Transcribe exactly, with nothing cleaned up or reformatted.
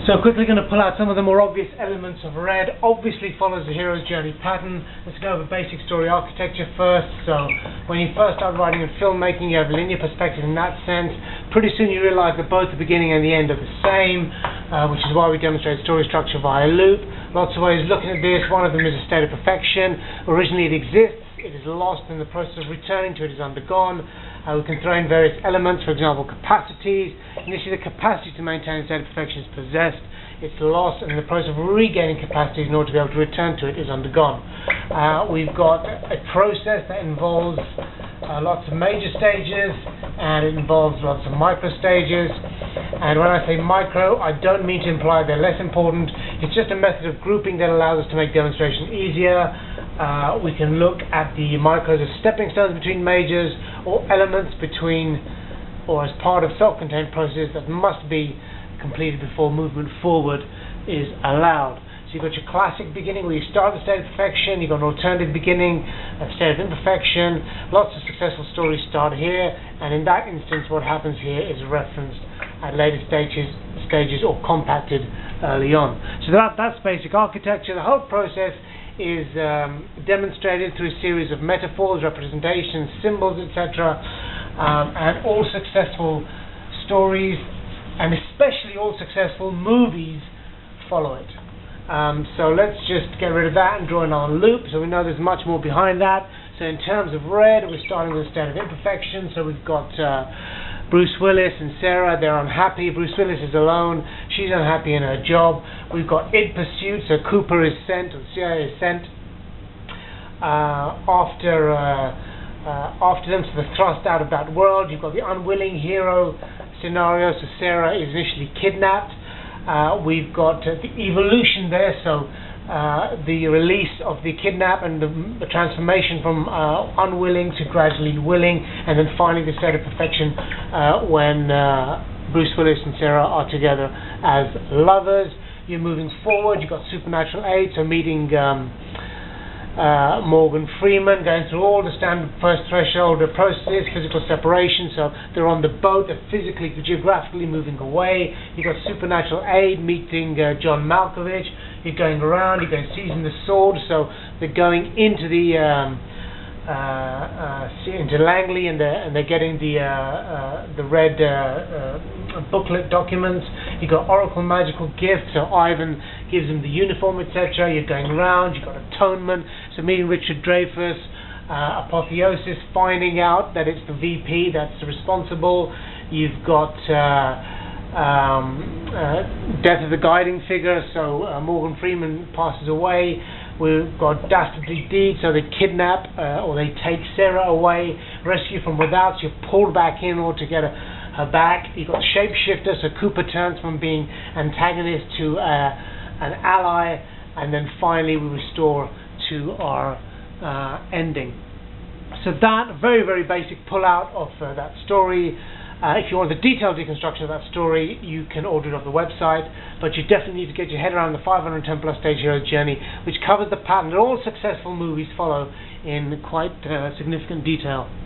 So quickly going to pull out some of the more obvious elements of Red. Obviously follows the hero's journey pattern. Let's go over basic story architecture first. So when you first start writing and filmmaking, you have a linear perspective in that sense. Pretty soon you realize that both the beginning and the end are the same, uh, which is why we demonstrate story structure via loop. Lots of ways looking at this. One of them is a state of perfection. Originally it exists, it is lost, and the process of returning to it is undergone. Uh, we can throw in various elements, for example capacities. Initially the capacity to maintain a state of perfection is possessed, it's lost, and the process of regaining capacity in order to be able to return to it is undergone. Uh, we've got a process that involves uh, lots of major stages, and it involves lots of micro stages. And when I say micro, I don't mean to imply they're less important. It's just a method of grouping that allows us to make demonstration easier. Uh, we can look at the micros as stepping stones between majors, or elements between or as part of self-contained processes that must be completed before movement forward is allowed. So you've got your classic beginning where you start the state of perfection, you've got an alternative beginning, a state of imperfection. Lots of successful stories start here, and in that instance what happens here is referenced at later stages stages or compacted early on. So that, that's basic architecture. The whole process is um, demonstrated through a series of metaphors, representations, symbols, et cetera. Um, and all successful stories, and especially all successful movies, follow it. Um, so let's just get rid of that and draw another loop, so we know there's much more behind that. So in terms of Red, we're starting with a state of imperfection. So we've got uh, Bruce Willis and Sarah, they're unhappy. Bruce Willis is alone, she's unhappy in her job. We've got id pursuit, so Cooper is sent, or C I A is sent uh, after uh, uh, after them, so they're thrust out of that world. You've got the unwilling hero scenario, so Sarah is initially kidnapped. Uh, we've got uh, the evolution there, so uh, the release of the kidnap and the, the transformation from uh, unwilling to gradually willing, and then finally the state of perfection uh, when uh, Bruce Willis and Sarah are together as lovers. You're moving forward, you've got supernatural aid, so meeting um, uh, Morgan Freeman, going through all the standard first threshold processes, physical separation, so they're on the boat, they're physically, geographically moving away. You've got supernatural aid, meeting uh, John Malkovich. You're going around, you're going seizing the sword, so they're going into the um, uh, uh, into Langley, and they're, and they're getting the uh, uh, the red uh, uh, booklet documents. You've got Oracle magical gifts, so Ivan gives them the uniform, et cetera. You're going around, you've got atonement, so meeting Richard Dreyfuss, uh, apotheosis, finding out that it's the V P that's responsible. You've got uh, Um, uh, death of the guiding figure, so uh, Morgan Freeman passes away. We've got dastardly deed, so they kidnap uh, or they take Sarah away, rescue from without, so you're pulled back in order to get her, her back. You've got shapeshifter, so Cooper turns from being antagonist to uh, an ally, and then finally we restore to our uh, ending. So that, very very basic pull out of uh, that story. Uh, if you want the detailed deconstruction of that story, you can order it off the website, but you definitely need to get your head around the five hundred ten plus stage hero journey, which covers the pattern that all successful movies follow in quite uh, significant detail.